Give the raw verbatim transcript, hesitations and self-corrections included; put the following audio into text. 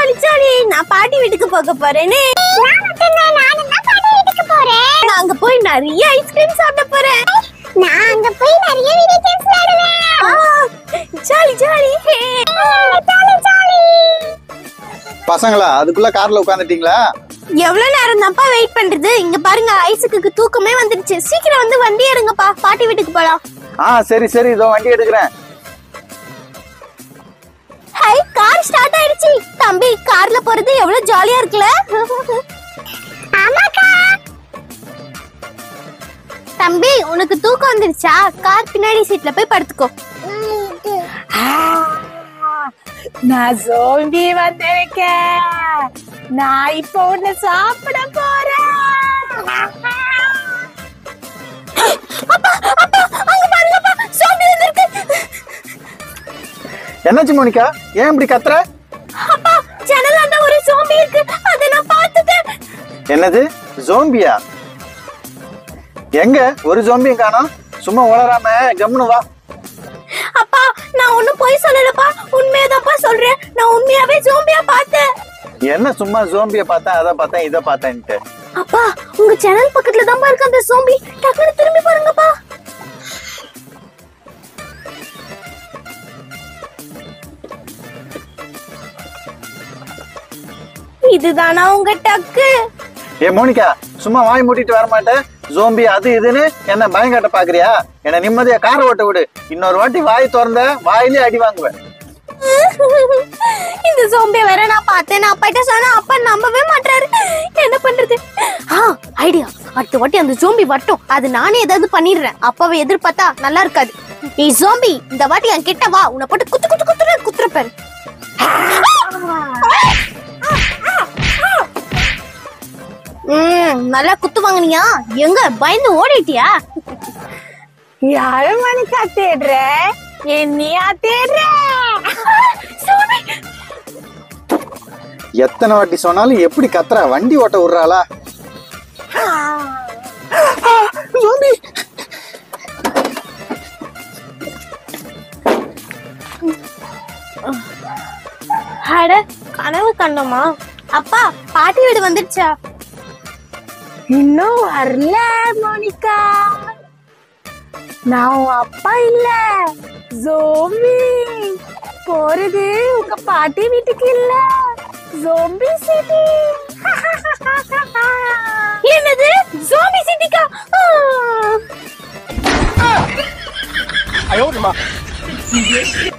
Jolly jolly. நான் பாட்டி வீட்டுக்கு போக போறேனே. நானும் தான் பாட்டி வீட்டுக்கு போறேன். நான் அங்க போய் நிறைய ஐஸ்கிரீம் சாப்பிட போறேன். நான் அங்க போய் நிறைய வீடியோ கேம்ஸ் விளையாடுவேன். Jolly jolly jolly jolly. பசங்களா அதுக்குள்ள கார்ல உட்காந்துட்டீங்களா? எவ்வளவு நேரம் தான்ப்பா வெயிட் பண்றது? இங்க பாருங்க ஐஸுக்கு தூக்கமே வந்துருச்சு. சீக்கிரம் வந்து வண்டி எடுங்கப்பா, பாட்டி வீட்டுக்கு போலாம். ஆ சரி சரி இதோ வண்டி எடுக்கிறேன். ஹை, கார் ஸ்டார்ட் ஆயிடுச்சு. தம்பி கார்ல போறது எவ்வளவு ஜாலியா இருக்குல்ல? ஆமாக்கா. தம்பி உனக்கு தூக்கம் வந்துருச்சா? கார் பின்னாடி சீட்ல போய் படுத்துக்கோ. நான் ஜோம்பி வந்திருக்கேன். நான் இப்போ உன்னை சாப்பிட போறேன். அப்பா அப்பா அங்க பாருங்கப்பா, ஜோம்பி வந்திருக்கு. என்னாச்சு மோனிகா, ஏன் இப்படி கத்துற? அப்பா ஜன்னலாண்ட ஒரு ஜோம்பி இருக்கு, அத நான் பார்த்துட்டேன். என்னது ஜோம்பியா? எங்க ஒரு ஜோம்பியும் காணோம். சும்மா உளராம கம்முனு வா. அப்பா நான் ஒண்ணும் பொய் சொல்லலப்பா, உண்மையதாப்பா சொல்றேன். நான் உண்மையாவே ஜோம்பியா பார்த்தேன். என்ன சும்மா ஜோம்பிய பார்த்தேன் அதை பார்த்தேன் இதை பார்த்தேன்ட்டு? அப்பா உங்க சேனல் பக்கத்துல தான் இருக்கு அந்த ஜோம்பி. டக்குனு திரும்பி பாருங்கப்பா. இதுதானா உங்க டக்கு? ஏ மோனிகா சும்மா வாய் மூட்டிட்டு வர மாட்டேன். ஜோம்பி அது இதுன்னு என்ன பயங்காட்ட பாக்குறியா? என்ன நிம்மதியா காரை ஓட்ட விடு. இன்னொரு வாட்டி வாய் திறந்த வாயிலே அடி வாங்குவேன். இந்த ஜோம்பிய வேற நான் பார்த்தேன். நான் அப்பாட்ட சொன்னா அப்பா நம்பவே மாட்டாரு. என்ன பண்றது? ஆ ஐடியா. அடுத்த வாட்டி அந்த ஜோம்பி வரட்டும், அது நானே ஏதாவது பண்ணிடுறேன். அப்பாவை எதிர்பார்த்தா நல்லா இருக்காது. நீ ஜோம்பி இந்த வாட்டி என் கிட்ட வா, உன்னை போட்டு குத்து குத்து குத்துற குத்துறப்பேன். ம் நல்லா குத்து வாங்கினியா? எங்க பயந்து ஓடிட்டியா? யாரும் மணிக்கா தேடுற? என்னையா தேடுற? எத்தனை வாட்டி சொன்னாலும் எப்படி கத்துறா? வண்டி ஓட்ட விடுறாளா? ஜோம்பி அட கனவு கண்டோமா? அப்பா பாட்டி வீடு வந்துடுச்சா? இன்னும் வரல மோனிகா. நான் அப்பா இல்ல, ஜோம்பி. போறது உங்க பாட்டி வீட்டுக்கு இல்ல, ஜோம்பி சிட்டி. என்னது ஜோம்பி சிட்டிக்கா? ஐயோ